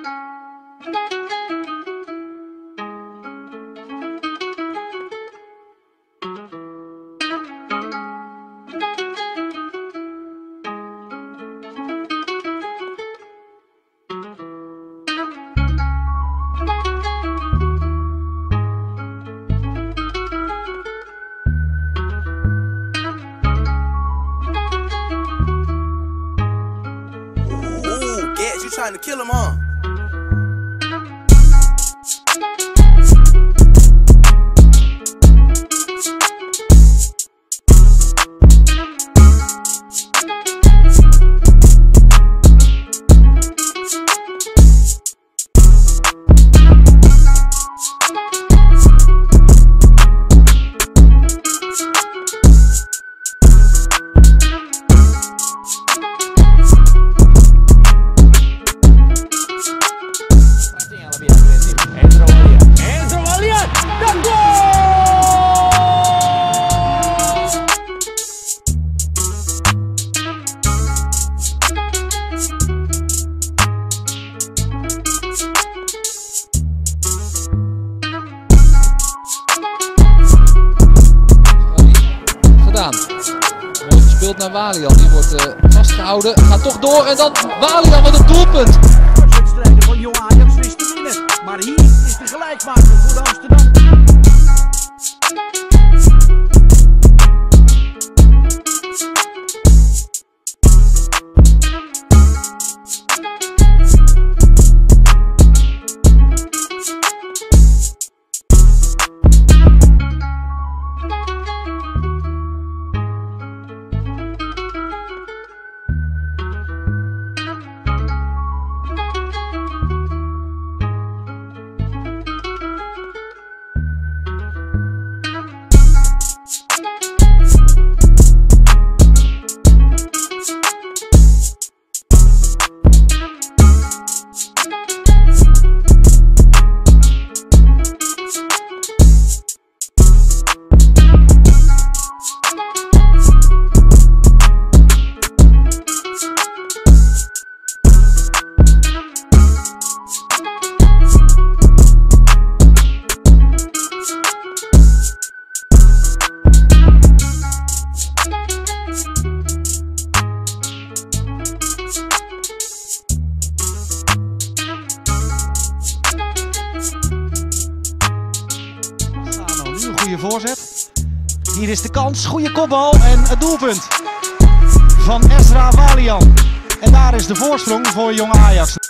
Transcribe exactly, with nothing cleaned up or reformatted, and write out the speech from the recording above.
Trying to kill him, huh? Mooi gespeeld naar Walian, die wordt uh, vastgehouden, gaat toch door en dan Walian met het doelpunt. De wedstrijden van Jong Ajax wist te winnen, maar hier is de gelijkmaker voor de Amsterdam. Goede voorzet. Hier is de kans. Goede kopbal en het doelpunt van Ezra Walian. En daar is de voorsprong voor Jong Ajax.